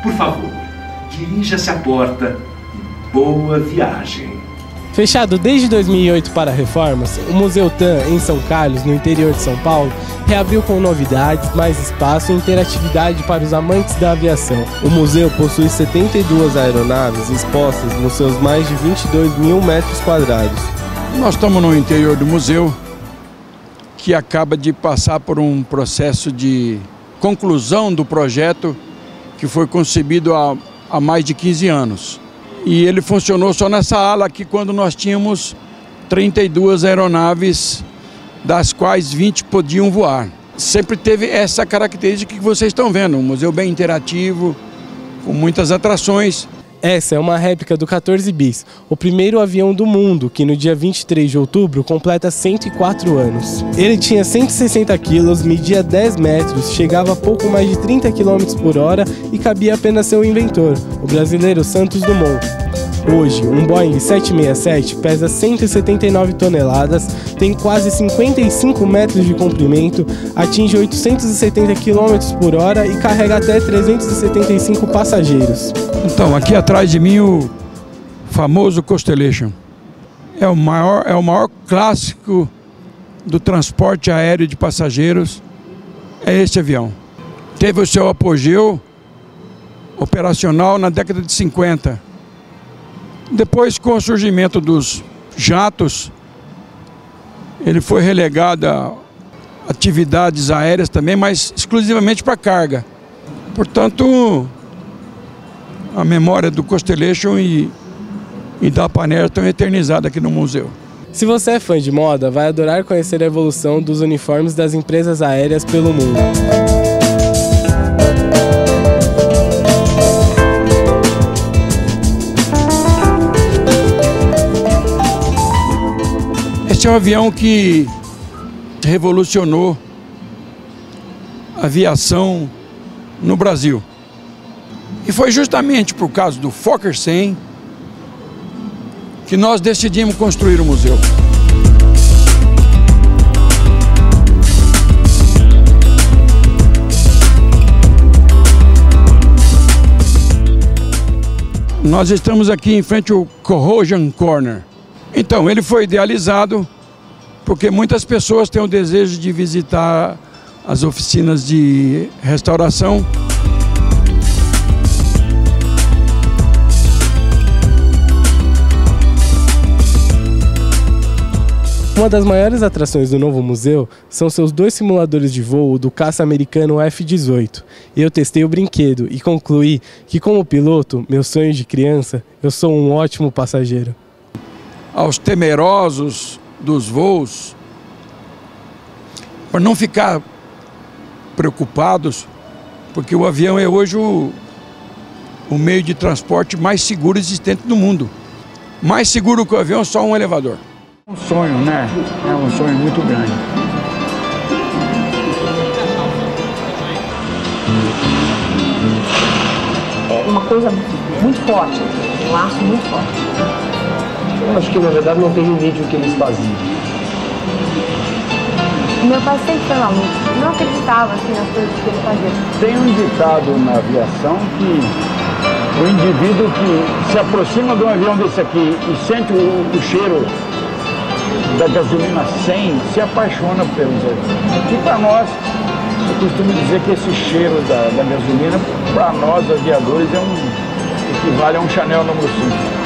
Por favor, dirija-se à porta e boa viagem. Fechado desde 2008 para reformas, o Museu TAM, em São Carlos, no interior de São Paulo, reabriu com novidades, mais espaço e interatividade para os amantes da aviação. O museu possui 72 aeronaves expostas nos seus mais de 22 mil metros quadrados. Nós estamos no interior do museu, que acaba de passar por um processo de conclusão do projeto que foi concebido há mais de 15 anos. E ele funcionou só nessa ala aqui quando nós tínhamos 32 aeronaves, das quais 20 podiam voar. Sempre teve essa característica que vocês estão vendo, um museu bem interativo, com muitas atrações. Essa é uma réplica do 14 Bis, o primeiro avião do mundo, que no dia 23 de outubro completa 104 anos. Ele tinha 160 quilos, media 10 metros, chegava a pouco mais de 30 km por hora e cabia apenas seu inventor, o brasileiro Santos Dumont. Hoje, um Boeing 767 pesa 179 toneladas, tem quase 55 metros de comprimento, atinge 870 km por hora e carrega até 375 passageiros. Então, aqui atrás de mim o famoso Constellation. É o maior clássico do transporte aéreo de passageiros, é este avião. Teve o seu apogeu operacional na década de 50. Depois, com o surgimento dos jatos, ele foi relegado a atividades aéreas também, mas exclusivamente para carga. Portanto, a memória do Constellation e da Pan Air estão eternizadas aqui no museu. Se você é fã de moda, vai adorar conhecer a evolução dos uniformes das empresas aéreas pelo mundo. Este é um avião que revolucionou a aviação no Brasil. E foi justamente por causa do Fokker 100 que nós decidimos construir o museu. Nós estamos aqui em frente ao Corrosion Corner. Então, ele foi idealizado porque muitas pessoas têm o desejo de visitar as oficinas de restauração. Uma das maiores atrações do novo museu são seus 2 simuladores de voo do caça americano F-18. Eu testei o brinquedo e concluí que, como piloto, meu sonho de criança, eu sou um ótimo passageiro. Aos temerosos dos voos, para não ficar preocupados, porque o avião é hoje o meio de transporte mais seguro existente no mundo. Mais seguro que o avião é só um elevador. Um sonho, né? É um sonho muito grande. É uma coisa muito forte, um laço muito forte. Eu acho que na verdade não tem limite o que eles faziam. Meu pai sempre foi maluco, não acreditava assim, nas coisas que ele fazia. Tem um ditado na aviação que o indivíduo que se aproxima de um avião desse aqui e sente o cheiro da gasolina 100, se apaixona pelos aviões. E para nós, eu costumo dizer que esse cheiro da gasolina, para nós aviadores, equivale a um Chanel número 5.